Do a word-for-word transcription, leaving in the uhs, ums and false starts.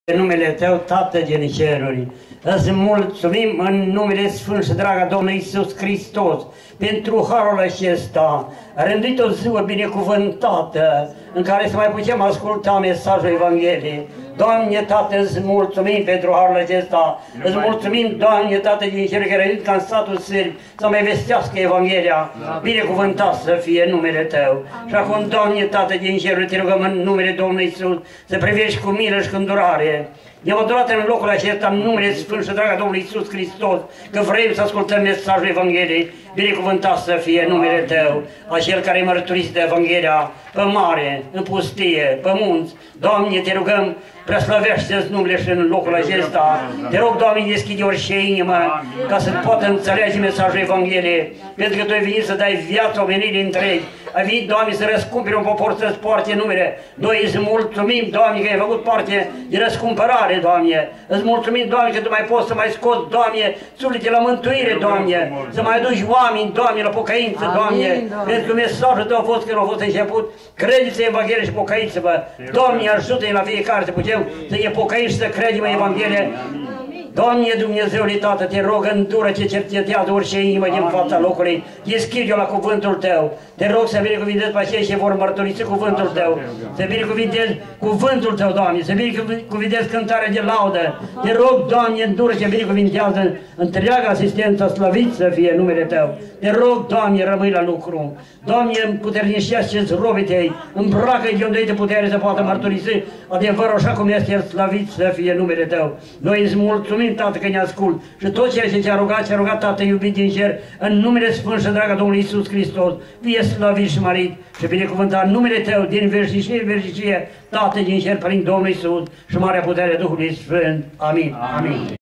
În numele Tău, Tată din ceruri, îți mulțumim în numele Sfânt și Dragă Domnului Iisus Hristos pentru harul acesta, rânduit o ziua binecuvântată în care să mai putem asculta mesajul Evangheliei. Doamne, Tată, îți mulțumim pentru harul acesta, îți mulțumim, Doamne, Tată din cer, care ai ca în satul Sârbi să mai vestească Evanghelia, binecuvântat să fie numele Tău. Și acum, Doamne, Tată din cer, te rugăm în numele Domnului Iisus să privești cu milă și cu îndurare. Ne-am adorat în locul acesta în numele Sfânt și Dragă Domnului Iisus Hristos, că vrem să ascultăm mesajul Evangheliei, binecuvântat să fie numele Tău, acel care mărturisește Evanghelia pe mare, în pustie, pe munți. Doamne, te rugăm, preslăvește-ți numele și în locul acesta. Te rog, Doamne, deschide orice inimă ca să poată înțelege mesajul Evangheliei, pentru că Tu ai venit să dai viață omenirii întregi. Ai venit, Doamne, să răscumperi un popor să-ți poarte numele. Noi îți mulțumim, Doamne, că ai făcut parte de răscumpărare, Doamne. Îți mulțumim, Doamne, că Tu mai poți să mai scoți, Doamne, suflete la mântuire, Doamne, să mai aduci oameni, Doamne, la pocăință, Doamne, pentru că mesajul Tău a fost când a fost început. Credeți în Evanghelie și pocăiți-vă. Doamne, ajută-ne la fiecare să putem să ne pocăim și să credem în Evanghelie. Doamne Dumnezeule Tată, te rog, îndură ce cercetează orice inimă din fața locului, deschide-o la cuvântul Tău. Te rog să binecuvintezi pe aceia ce vor mărturisi cuvântul Tău, să binecuvintezi cuvântul Tău, Doamne, să binecuvintezi cântarea de laudă. Te rog, Doamne, îndură ce binecuvintează întreaga asistență, slăvit să fie numele Tău. Te rog, Doamne, rămâi la lucru. Doamne, puternicește-ți robii Tăi, îmbracă-i de unde de putere să poată mărturisi adevărul așa cum este el, slăvit să fie numele Tău. Noi îți mulțumim, Tată, că ne ascult și tot ceea ce ți-a rugat, ți-a rugat, Tată iubit din cer, în numele Sfânt și Dragă Domnului Iisus Hristos, fie slăvit și mărit și binecuvântat numele Tău din veșnicie în veșnicie, Tată din cer, prin Domnul Iisus și marea putere Duhului Sfânt. Amin. Amin.